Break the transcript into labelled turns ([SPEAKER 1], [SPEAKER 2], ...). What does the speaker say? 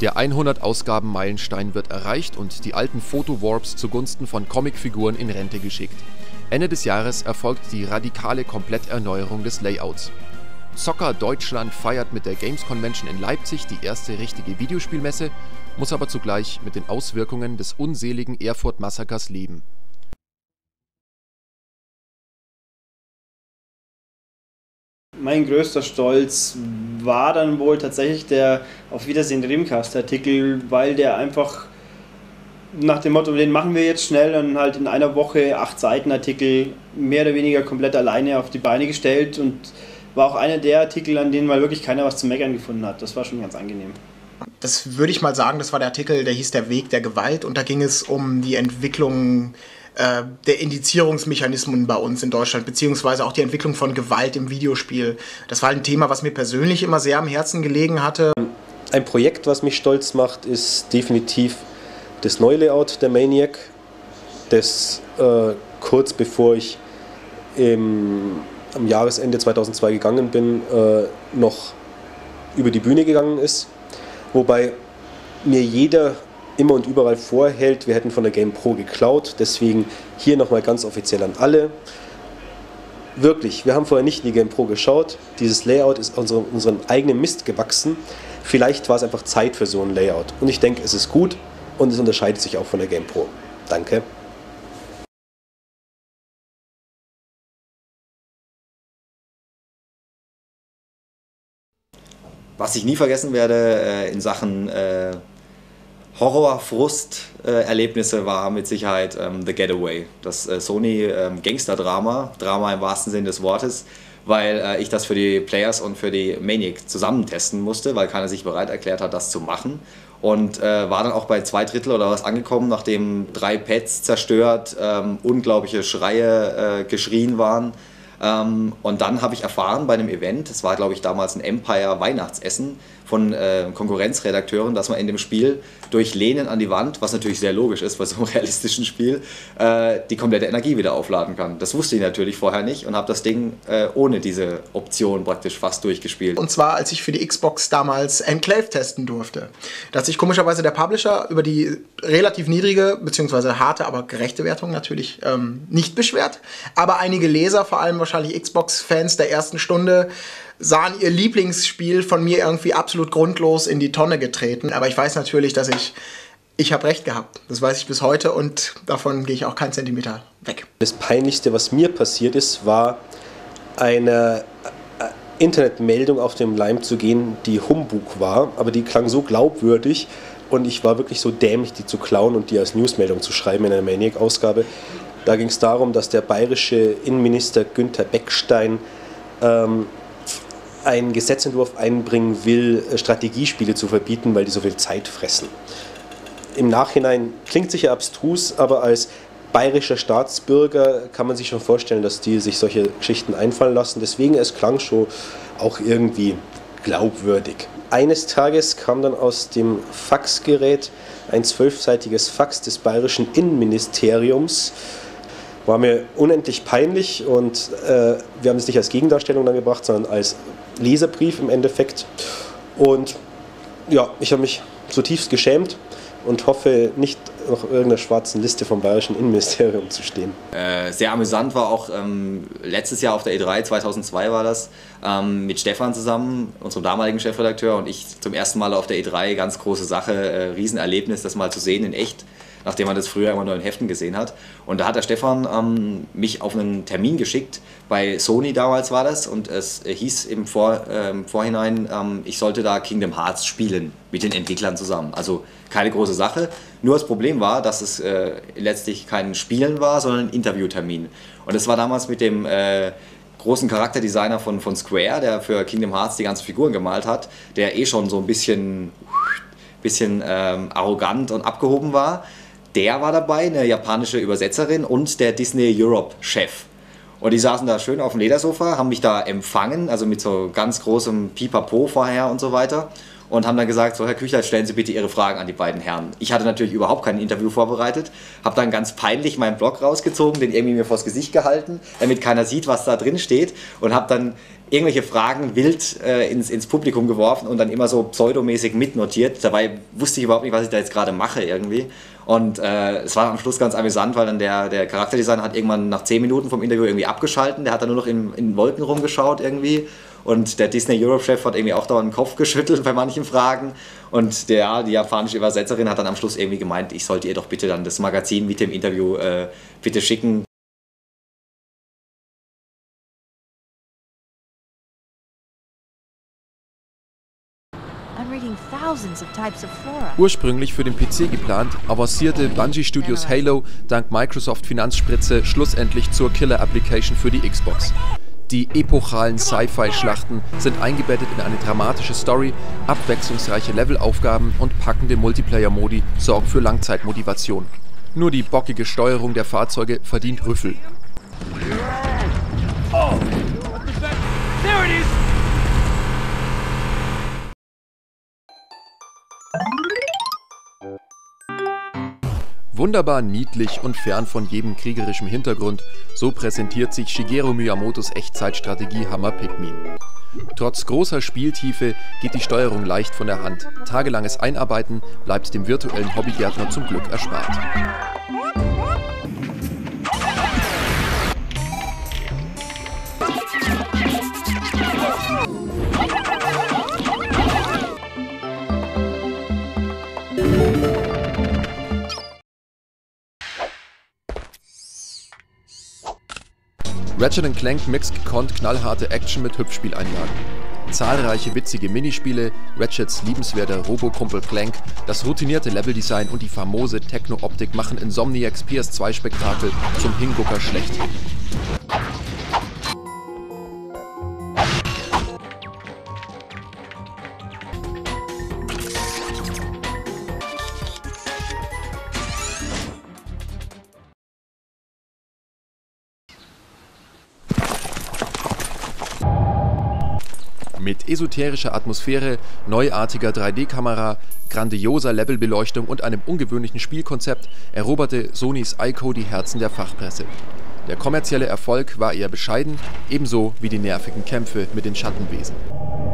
[SPEAKER 1] Der 100-Ausgaben-Meilenstein wird erreicht und die alten Fotowarps zugunsten von Comicfiguren in Rente geschickt. Ende des Jahres erfolgt die radikale Kompletterneuerung des Layouts. Zocker Deutschland feiert mit der Games Convention in Leipzig die erste richtige Videospielmesse, muss aber zugleich mit den Auswirkungen des unseligen Erfurt-Massakers leben.
[SPEAKER 2] Mein größter Stolz war dann wohl tatsächlich der Auf Wiedersehen Dreamcast-Artikel, weil der einfach nach dem Motto, den machen wir jetzt schnell und halt in einer Woche 8 Seiten Artikel mehr oder weniger komplett alleine auf die Beine gestellt und war auch einer der Artikel, an denen mal wirklich keiner was zu meckern gefunden hat. Das war schon ganz angenehm.
[SPEAKER 3] Das würde ich mal sagen, das war der Artikel, der hieß Der Weg der Gewalt und da ging es um die Entwicklung der Indizierungsmechanismen bei uns in Deutschland, beziehungsweise auch die Entwicklung von Gewalt im Videospiel. Das war ein Thema, was mir persönlich immer sehr am Herzen gelegen hatte.
[SPEAKER 4] Ein Projekt, was mich stolz macht, ist definitiv das neue Layout der Maniac, das kurz bevor ich am Jahresende 2002 gegangen bin, noch über die Bühne gegangen ist. Wobei mir jeder immer und überall vorhält, wir hätten von der Game Pro geklaut. Deswegen hier nochmal ganz offiziell an alle. Wirklich, wir haben vorher nicht in die Game Pro geschaut. Dieses Layout ist unseren eigenen Mist gewachsen. Vielleicht war es einfach Zeit für so ein Layout. Und ich denke, es ist gut und es unterscheidet sich auch von der Game Pro. Danke.
[SPEAKER 5] Was ich nie vergessen werde in Sachen Horror-Frust-Erlebnisse war mit Sicherheit The Getaway, das Sony Gangster-Drama, Drama im wahrsten Sinne des Wortes, weil ich das für die Players und für die Maniac zusammen testen musste, weil keiner sich bereit erklärt hat, das zu machen. Und war dann auch bei 2/3 oder was angekommen, nachdem 3 Pads zerstört, unglaubliche Schreie geschrien waren. Und dann habe ich erfahren bei einem Event, es war glaube ich damals ein Empire Weihnachtsessen von Konkurrenzredakteuren, dass man in dem Spiel durch Lehnen an die Wand, was natürlich sehr logisch ist bei so einem realistischen Spiel, die komplette Energie wieder aufladen kann. Das wusste ich natürlich vorher nicht und habe das Ding ohne diese Option praktisch fast durchgespielt.
[SPEAKER 3] Und zwar, als ich für die Xbox damals Enclave testen durfte. Da hat sich komischerweise der Publisher über die relativ niedrige, beziehungsweise harte, aber gerechte Wertung natürlich nicht beschwert. Aber einige Leser, vor allem wahrscheinlich Xbox-Fans der ersten Stunde, sahen ihr Lieblingsspiel von mir irgendwie absolut grundlos in die Tonne getreten. Aber ich weiß natürlich, dass ich habe recht gehabt. Das weiß ich bis heute und davon gehe ich auch keinen Zentimeter weg.
[SPEAKER 4] Das Peinlichste, was mir passiert ist, war eine Internetmeldung auf dem Leim zu gehen, die Humbug war. Aber die klang so glaubwürdig und ich war wirklich so dämlich, die zu klauen und die als Newsmeldung zu schreiben in einer Maniac-Ausgabe. Da ging es darum, dass der bayerische Innenminister Günther Beckstein einen Gesetzentwurf einbringen will, Strategiespiele zu verbieten, weil die so viel Zeit fressen. Im Nachhinein klingt sicher abstrus, aber als bayerischer Staatsbürger kann man sich schon vorstellen, dass die sich solche Geschichten einfallen lassen. Deswegen, es klang schon auch irgendwie glaubwürdig. Eines Tages kam dann aus dem Faxgerät ein 12-seitiges Fax des bayerischen Innenministeriums. War mir unendlich peinlich und wir haben es nicht als Gegendarstellung dann gebracht, sondern als Leserbrief im Endeffekt. Und ja, ich habe mich zutiefst geschämt und hoffe, nicht auf irgendeiner schwarzen Liste vom bayerischen Innenministerium zu stehen.
[SPEAKER 5] Sehr amüsant war auch letztes Jahr auf der E3, 2002 war das, mit Stefan zusammen, unserem damaligen Chefredakteur, und ich zum ersten Mal auf der E3, ganz große Sache, Riesenerlebnis, das mal zu sehen in echt, nachdem man das früher immer nur in Heften gesehen hat. Und da hat der Stefan mich auf einen Termin geschickt, bei Sony damals war das, und es hieß im Vorhinein, ich sollte da Kingdom Hearts spielen, mit den Entwicklern zusammen. Also keine große Sache, nur das Problem war, dass es letztlich kein Spielen war, sondern ein Interviewtermin. Und es war damals mit dem großen Charakterdesigner von Square, der für Kingdom Hearts die ganzen Figuren gemalt hat, der eh schon so ein bisschen arrogant und abgehoben war. Der war dabei, eine japanische Übersetzerin und der Disney Europe-Chef. Und die saßen da schön auf dem Ledersofa, haben mich da empfangen, also mit so ganz großem Pipapo vorher und so weiter. und haben dann gesagt, so Herr Küchler, stellen Sie bitte Ihre Fragen an die beiden Herren. Ich hatte natürlich überhaupt kein Interview vorbereitet, habe dann ganz peinlich meinen Blog rausgezogen, den irgendwie mir vors Gesicht gehalten, damit keiner sieht, was da drin steht, und habe dann irgendwelche Fragen wild ins Publikum geworfen und dann immer so pseudomäßig mitnotiert. Dabei wusste ich überhaupt nicht, was ich da jetzt gerade mache irgendwie. Und es war am Schluss ganz amüsant, weil dann der Charakterdesigner hat irgendwann nach 10 Minuten vom Interview irgendwie abgeschalten. Der hat dann nur noch in Wolken rumgeschaut irgendwie. Und der Disney Europe-Chef hat irgendwie auch dauernd den Kopf geschüttelt bei manchen Fragen. Und die japanische Übersetzerin hat dann am Schluss irgendwie gemeint, ich sollte ihr doch bitte dann das Magazin mit dem Interview bitte schicken.
[SPEAKER 1] Ursprünglich für den PC geplant, avancierte Bungie Studios Halo dank Microsoft Finanzspritze schlussendlich zur Killer-Application für die Xbox. Die epochalen Sci-Fi-Schlachten sind eingebettet in eine dramatische Story, abwechslungsreiche Levelaufgaben und packende Multiplayer-Modi sorgen für Langzeitmotivation. Nur die bockige Steuerung der Fahrzeuge verdient Rüffel.
[SPEAKER 6] Oh, there it is!
[SPEAKER 1] Wunderbar niedlich und fern von jedem kriegerischen Hintergrund, so präsentiert sich Shigeru Miyamotos Echtzeitstrategie-Hammer Pikmin. Trotz großer Spieltiefe geht die Steuerung leicht von der Hand. Tagelanges Einarbeiten bleibt dem virtuellen Hobbygärtner zum Glück erspart. Ratchet & Clank mixt gekonnt knallharte Action mit Hüpfspieleinlagen. Zahlreiche witzige Minispiele, Ratchets liebenswerter Robokumpel Clank, das routinierte Leveldesign und die famose Techno-Optik machen Insomniacs PS2-Spektakel zum Hingucker schlechthin. Mit esoterischer Atmosphäre, neuartiger 3D-Kamera, grandioser Levelbeleuchtung und einem ungewöhnlichen Spielkonzept eroberte Sonys Ico die Herzen der Fachpresse. Der kommerzielle Erfolg war eher bescheiden, ebenso wie die nervigen Kämpfe mit den Schattenwesen.